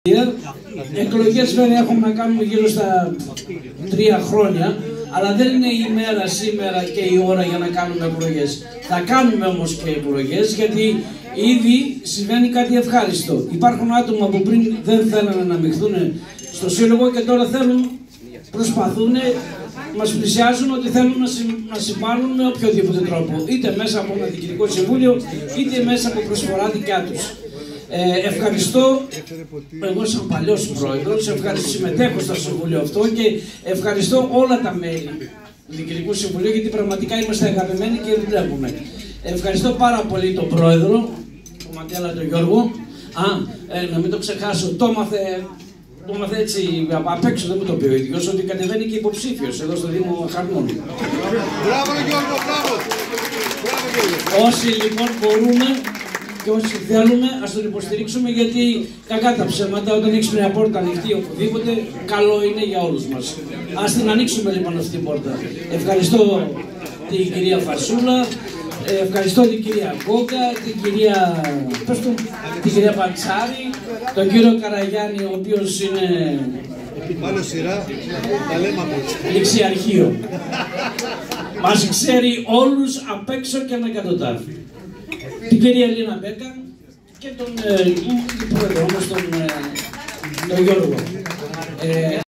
Εκλογές βέβαια έχουμε να κάνουμε γύρω στα 3 χρόνια, αλλά δεν είναι η μέρα σήμερα και η ώρα για να κάνουμε εκλογές. Θα κάνουμε όμως και εκλογές, γιατί ήδη συμβαίνει κάτι ευχάριστο. Υπάρχουν άτομα που πριν δεν θέλανε να μειχθούν στο σύλλογο και τώρα προσπαθούν, μας πλησιάζουν ότι θέλουν να συμβάλλουν με οποιοδήποτε τρόπο, είτε μέσα από ένα διοικητικό συμβούλιο, είτε μέσα από προσφορά δικιά τους. Ευχαριστώ, εγώ σαν παλιός πρόεδρος, συμμετέχω στο συμβούλιο αυτό και ευχαριστώ όλα τα μέλη του Διοικητικού Συμβουλίου, γιατί πραγματικά είμαστε αγαπημένοι και δουλεύουμε. Ευχαριστώ πάρα πολύ τον πρόεδρο, τον Μαντέλα, τον Γιώργο. Να μην το ξεχάσω, το μάθε έτσι απ' έξω, δεν μου το πει ο ίδιος, ότι κατεβαίνει και υποψήφιος εδώ στο Δήμο Χαρμών. Μπράβο Γιώργο, μπράβο! Όσοι λοιπόν μπορούμε και όσοι θέλουμε, ας τον υποστηρίξουμε, γιατί κακά τα ψέματα, όταν έχεις μια πόρτα ανοιχτή οπουδήποτε, καλό είναι για όλους μας. Ας την ανοίξουμε λοιπόν αυτή την πόρτα. Ευχαριστώ την κυρία Φασούλα, ευχαριστώ την κυρία Κόκα, την κυρία Πατσάρη, τον κύριο Καραγιάννη, ο οποίος είναι ληξιαρχείο. Μας ξέρει όλους απ' έξω και ανακατοτάφη. Την κυρία Ελίνα Μπέκα και τον πρόεδρο μας, τον Γιώργο.